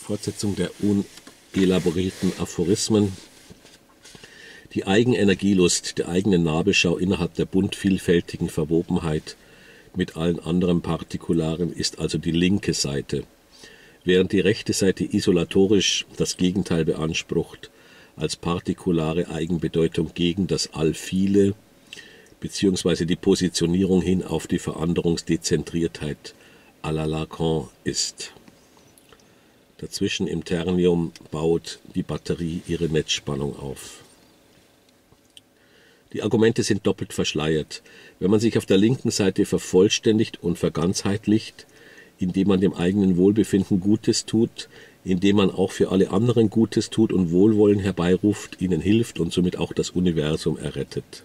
Fortsetzung der unelaborierten Aphorismen. Die Eigenenergielust der eigenen Nabelschau innerhalb der bunt vielfältigen Verwobenheit mit allen anderen Partikularen ist also die linke Seite, während die rechte Seite isolatorisch das Gegenteil beansprucht, als partikulare Eigenbedeutung gegen das Allviele bzw. die Positionierung hin auf die Veränderungsdezentriertheit à la Lacan ist. Dazwischen im Ternium baut die Batterie ihre Netzspannung auf. Die Argumente sind doppelt verschleiert. Wenn man sich auf der linken Seite vervollständigt und verganzheitlicht, indem man dem eigenen Wohlbefinden Gutes tut, indem man auch für alle anderen Gutes tut und Wohlwollen herbeiruft, ihnen hilft und somit auch das Universum errattert.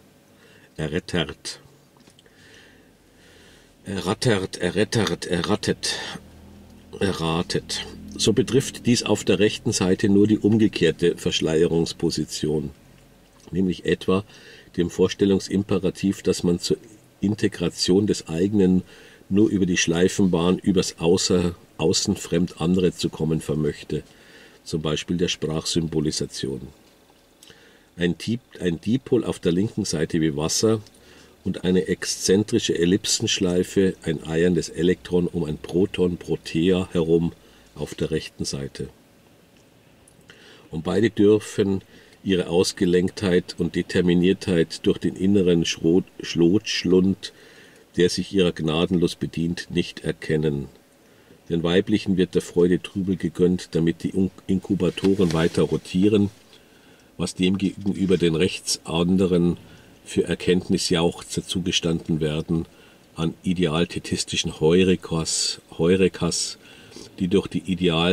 So betrifft dies auf der rechten Seite nur die umgekehrte Verschleierungsposition, nämlich etwa dem Vorstellungsimperativ, dass man zur Integration des eigenen nur über die Schleifenbahn übers Außen fremd andere zu kommen vermöchte, zum Beispiel der Sprachsymbolisation. Ein Dipol auf der linken Seite wie Wasser und eine exzentrische Ellipsenschleife, ein eierndes Elektron um ein Proton, Protea herum auf der rechten Seite. Und beide dürfen ihre Ausgelenktheit und Determiniertheit durch den inneren Schlotschlund, der sich ihrer gnadenlos bedient, nicht erkennen. Den Weiblichen wird der Freude Trübel gegönnt, damit die Inkubatoren weiter rotieren, was demgegenüber den Rechtsanderern für Erkenntnisjauchzer zugestanden werden, an idealtetistischen Heurekas, die durch die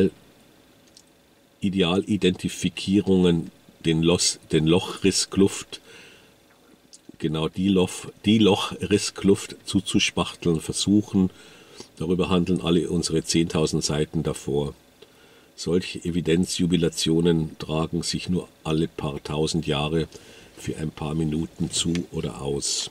Idealidentifizierungen die Lochrisskluft zuzuspachteln versuchen. Darüber handeln alle unsere 10.000 Seiten davor. Solche Evidenzjubilationen tragen sich nur alle paar tausend Jahre für ein paar Minuten zu oder aus.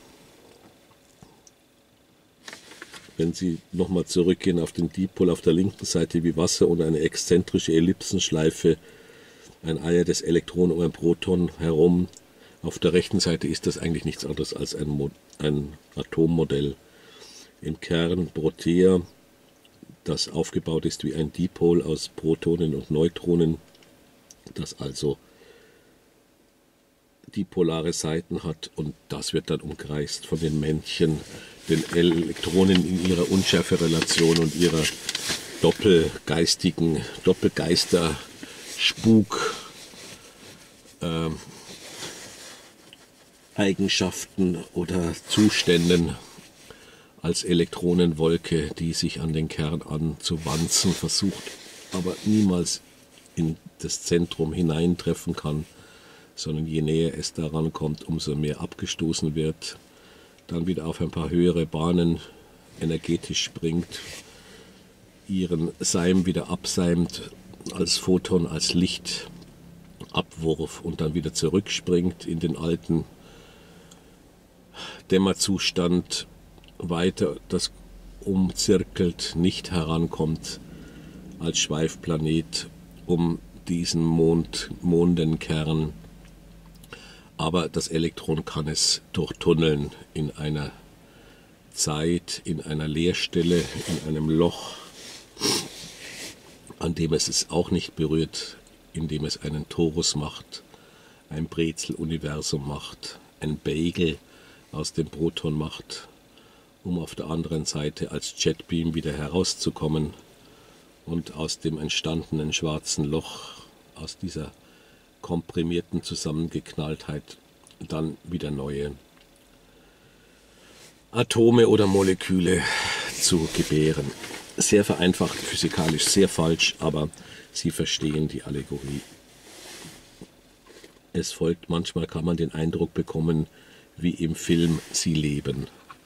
Wenn Sie nochmal zurückgehen auf den Dipol auf der linken Seite wie Wasser und eine exzentrische Ellipsenschleife, ein Eier des Elektron um ein Proton herum. Auf der rechten Seite ist das eigentlich nichts anderes als ein Atommodell. Im Kern Protea, das aufgebaut ist wie ein Dipol aus Protonen und Neutronen, das also dipolare Seiten hat, und das wird dann umkreist von den Männchen, den Elektronen in ihrer Unschärferelation und ihrer Doppelgeister-Spuk Eigenschaften oder Zuständen als Elektronenwolke, die sich an den Kern anzuwanzen versucht, aber niemals in das Zentrum hineintreffen kann, sondern je näher es daran kommt, umso mehr abgestoßen wird, dann wieder auf ein paar höhere Bahnen energetisch springt, ihren Seim wieder abseimt, als Photon, als Lichtabwurf und dann wieder zurückspringt in den alten Dämmerzustand, weiter das umzirkelt, nicht herankommt als Schweifplanet um diesen Mondenkern. Aber das Elektron kann es durchtunneln in einer Zeit, in einer Leerstelle, in einem Loch, an dem es auch nicht berührt, indem es einen Torus macht, ein Brezel-Universum macht, ein Bagel aus dem Proton macht, um auf der anderen Seite als Jetbeam wieder herauszukommen und aus dem entstandenen schwarzen Loch, aus dieser komprimierten Zusammengeknalltheit, dann wieder neue Atome oder Moleküle zu gebären. Sehr vereinfacht, physikalisch sehr falsch, aber Sie verstehen die Allegorie. Es folgt, manchmal kann man den Eindruck bekommen, wie im Film Sie leben.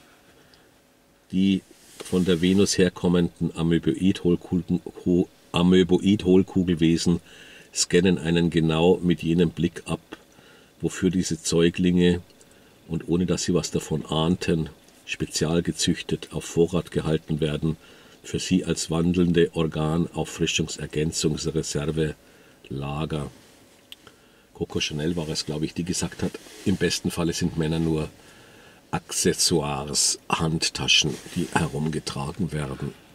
Die von der Venus herkommenden Amöboid-Hohlkugelwesen scannen einen genau mit jenem Blick ab, wofür diese Säuglinge, und ohne dass sie was davon ahnten, spezial gezüchtet auf Vorrat gehalten werden, für sie als wandelnde Organauffrischungsergänzungsreserve-Lager. Coco Chanel war es, glaube ich, die gesagt hat, im besten Falle sind Männer nur Accessoires, Handtaschen, die herumgetragen werden.